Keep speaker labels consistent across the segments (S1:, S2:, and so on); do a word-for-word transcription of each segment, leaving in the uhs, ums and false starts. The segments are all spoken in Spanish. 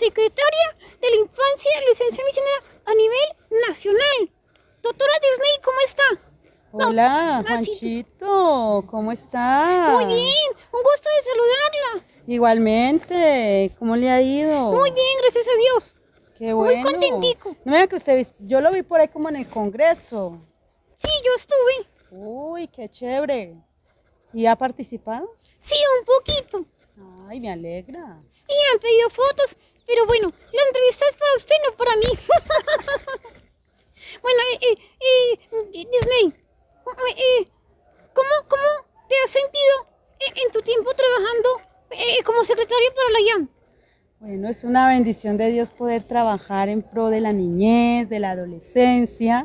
S1: secretaria de la Infancia y Adolescencia Misionera a nivel nacional. Doctora Disney, ¿cómo está?
S2: Hola,
S1: No,
S2: Juanchito, ¿cómo está?
S1: Muy bien, un gusto de saludarla.
S2: Igualmente, ¿cómo le ha ido?
S1: Muy bien, gracias a Dios.
S2: Qué bueno.
S1: Muy contentico.
S2: No me diga que usted, vis- yo lo vi por ahí como en el Congreso.
S1: Sí, yo estuve.
S2: Uy, qué chévere. ¿Y ha participado?
S1: Sí, un poquito.
S2: Ay, me alegra.
S1: Y me han pedido fotos, pero bueno, la entrevista es para usted, no para mí. Bueno, eh, eh, eh, Disney, eh, ¿cómo, ¿cómo te has sentido en, en tu tiempo trabajando eh, como secretaria para la I A M?
S2: Bueno, es una bendición de Dios poder trabajar en pro de la niñez, de la adolescencia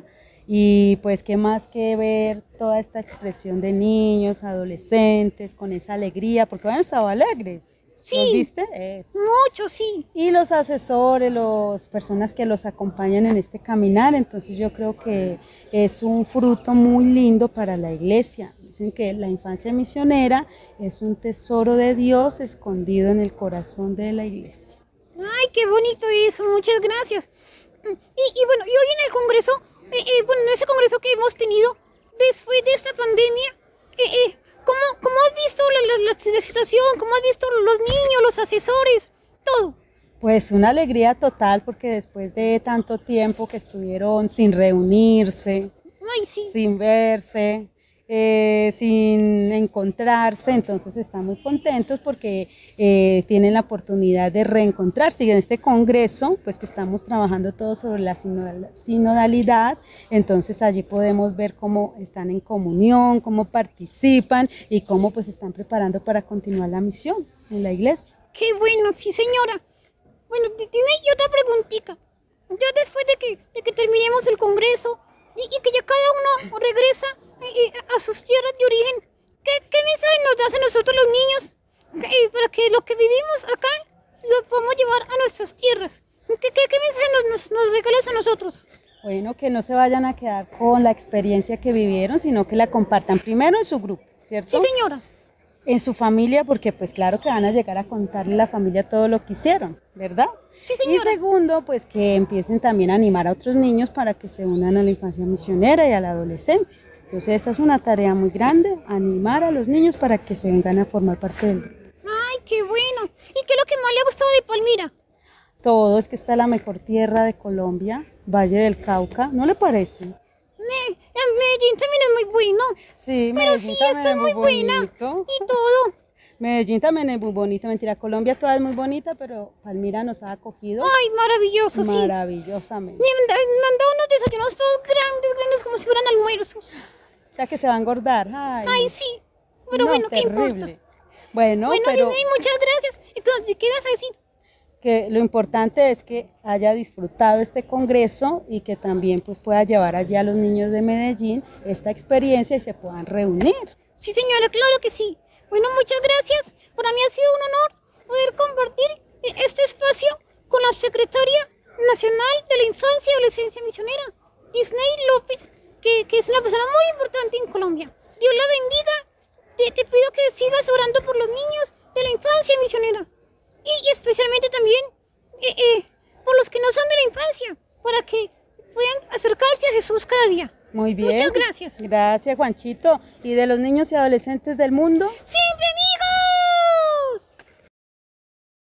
S2: y pues qué más que ver toda esta expresión de niños, adolescentes con esa alegría, porque han estado alegres.
S1: Sí.
S2: ¿Los viste? Eso.
S1: Mucho, sí.
S2: Y los asesores, las personas que los acompañan en este caminar, entonces yo creo que es un fruto muy lindo para la iglesia. Dicen que la infancia misionera es un tesoro de Dios escondido en el corazón de la iglesia.
S1: Ay, qué bonito eso, muchas gracias. Y, y bueno, y hoy en el Congreso, eh, eh, bueno, en ese Congreso que hemos tenido después de esta pandemia, eh, eh, ¿cómo, ¿cómo has visto la, la, la, la situación? ¿Cómo has visto los niños, los asesores, todo?
S2: Pues una alegría total porque después de tanto tiempo que estuvieron sin reunirse,
S1: Ay, sí.
S2: sin verse, eh, sin encontrarse, entonces están muy contentos porque eh, tienen la oportunidad de reencontrarse y en este congreso pues que estamos trabajando todo sobre la sinodalidad, entonces allí podemos ver cómo están en comunión, cómo participan y cómo pues están preparando para continuar la misión en la iglesia.
S1: Qué bueno, sí señora. Bueno, tiene yo otra preguntita. Ya después de que, de que terminemos el congreso y, y que ya cada uno regresa eh, a sus tierras de origen, ¿qué, qué mensaje nos das a nosotros los niños eh, para que lo que vivimos acá lo podamos llevar a nuestras tierras? ¿Qué, qué, qué mensaje nos, nos, nos regalas a nosotros?
S2: Bueno, que no se vayan a quedar con la experiencia que vivieron, sino que la compartan primero en su grupo, ¿cierto?
S1: Sí, señora.
S2: En su familia, porque pues claro que van a llegar a contarle a la familia todo lo que hicieron, ¿verdad?
S1: Sí, señora.
S2: Y segundo, pues que empiecen también a animar a otros niños para que se unan a la infancia misionera y a la adolescencia. Entonces esa es una tarea muy grande, animar a los niños para que se vengan a formar parte del grupo.
S1: Ay, qué bueno. ¿Y qué es lo que más le ha gustado de Palmira?
S2: Todo es que está la mejor tierra de Colombia, Valle del Cauca, ¿no le parece?
S1: Me, Medellín también es muy bueno.
S2: Sí,
S1: Pero
S2: Medellín
S1: sí,
S2: también
S1: esta es muy buena.
S2: bonito.
S1: Y todo.
S2: Medellín también es muy bonita, mentira, Colombia toda es muy bonita, pero Palmira nos ha acogido
S1: Ay, maravilloso, sí.
S2: maravillosamente.
S1: Me han, da- me han dado unos desayunos todos grandes, grandes, como si fueran almuerzos.
S2: O sea que se va a engordar. Ay,
S1: Ay, sí. Pero
S2: no,
S1: bueno, ¿qué
S2: terrible.
S1: importa?
S2: Bueno,
S1: Bueno,
S2: pero
S1: Disney, muchas gracias. Entonces, ¿qué vas a decir?
S2: que lo importante es que haya disfrutado este congreso y que también pues pueda llevar allí a los niños de Medellín esta experiencia y se puedan reunir.
S1: Sí, señora, claro que sí. Bueno, muchas gracias. Para mí ha sido un honor poder compartir este espacio con la Secretaria Nacional de la Infancia y Adolescencia Misionera, Disney López, que, que es una persona muy importante en Colombia. Dios la bendiga. Te, te pido que sigas orando por los niños de la infancia misionera. Y, y especialmente también eh, eh, por los que no son de la infancia, para que puedan acercarse a Jesús cada día.
S2: Muy bien.
S1: Muchas gracias.
S2: Gracias, Juanchito. ¿Y de los niños y adolescentes del mundo?
S1: Sí,